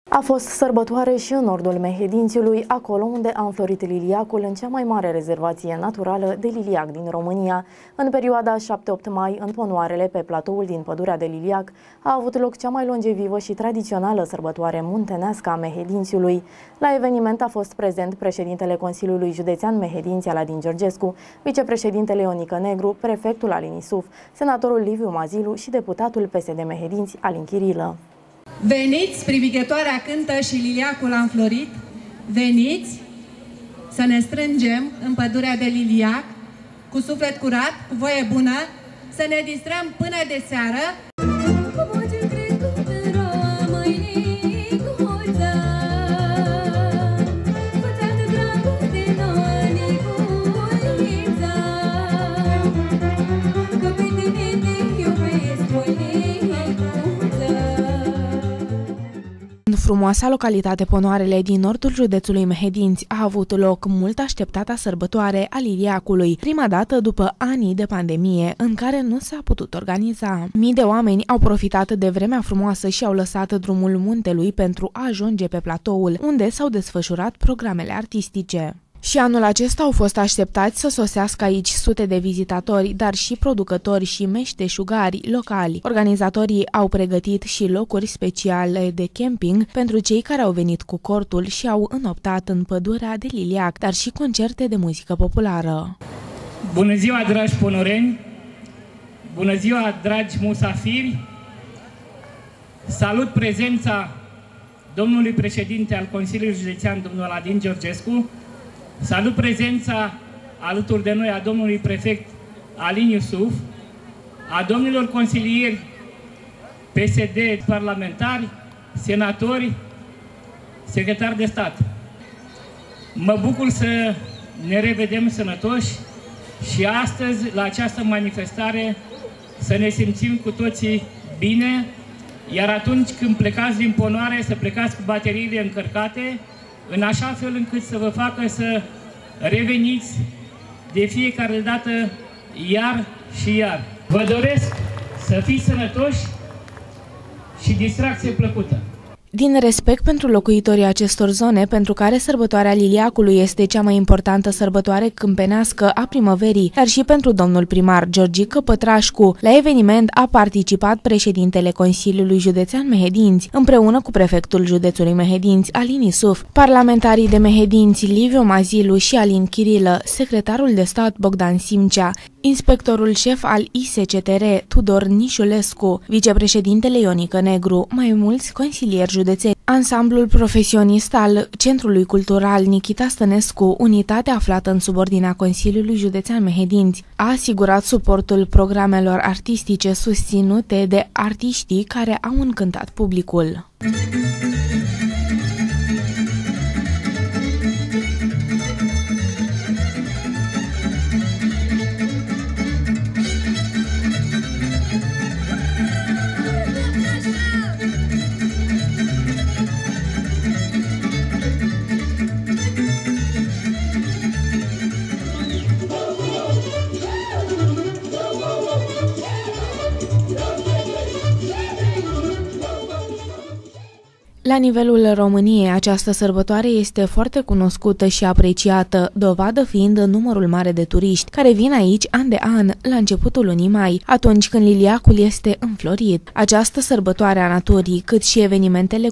A fost sărbătoare și în nordul Mehedințiului, acolo unde a înflorit liliacul în cea mai mare rezervație naturală de liliac din România. În perioada 7-8 mai, în Ponoarele, pe platoul din Pădurea de Liliac, a avut loc cea mai longevivă și tradițională sărbătoare muntenească a Mehedințiului. La eveniment a fost prezent președintele Consiliului Județean Mehedinți Aladin Georgescu, vicepreședintele Ionică Negru, prefectul Alin Isuf, senatorul Liviu Mazilu și deputatul PSD Mehedinți Alin Chirilă. Veniți, privighetoarea cântă și liliacul a înflorit. Veniți să ne strângem în Pădurea de Liliac, cu suflet curat, cu voie bună, să ne distrăm până de seară. În frumoasa localitate Ponoarele din nordul județului Mehedinți a avut loc mult așteptata sărbătoare a liliacului, prima dată după ani de pandemie în care nu s-a putut organiza. Mii de oameni au profitat de vremea frumoasă și au lăsat drumul muntelui pentru a ajunge pe platoul, unde s-au desfășurat programele artistice. Și anul acesta au fost așteptați să sosească aici sute de vizitatori, dar și producători și meșteșugari locali. Organizatorii au pregătit și locuri speciale de camping pentru cei care au venit cu cortul și au înoptat în Pădurea de Liliac, dar și concerte de muzică populară. Bună ziua, dragi ponoreni! Bună ziua, dragi musafiri! Salut prezența domnului președinte al Consiliului Județean, domnul Aladin Georgescu. Salut prezența alături de noi a domnului prefect Alin Isuf, a domnilor consilieri PSD, parlamentari, senatori, secretari de stat. Mă bucur să ne revedem sănătoși și astăzi, la această manifestare, să ne simțim cu toții bine, iar atunci când plecați din Ponoare, să plecați cu bateriile încărcate, în așa fel încât să vă facă să reveniți de fiecare dată iar și iar. Vă doresc să fiți sănătoși și distracție plăcută. Din respect pentru locuitorii acestor zone, pentru care sărbătoarea liliacului este cea mai importantă sărbătoare câmpenească a primăverii, dar și pentru domnul primar Georgică Pătrașcu, la eveniment a participat președintele Consiliului Județean Mehedinți, împreună cu prefectul județului Mehedinți, Alin Isuf, parlamentarii de Mehedinți Liviu Mazilu și Alin Chirilă, secretarul de stat Bogdan Simcea, inspectorul șef al ISCTR Tudor Nișulescu, vicepreședintele Ionică Negru, mai mulți consilieri județeni, ansamblul profesionist al Centrului Cultural Nichita Stănescu, unitate aflată în subordinea Consiliului Județean Mehedinți, a asigurat suportul programelor artistice susținute de artiștii care au încântat publicul. La nivelul României, această sărbătoare este foarte cunoscută și apreciată, dovadă fiind numărul mare de turiști care vin aici an de an la începutul lunii mai, atunci când liliacul este înflorit. Această sărbătoare a naturii, cât și evenimentele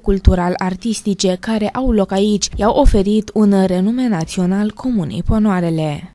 cultural-artistice care au loc aici, i-au oferit un renume național comunei Ponoarele.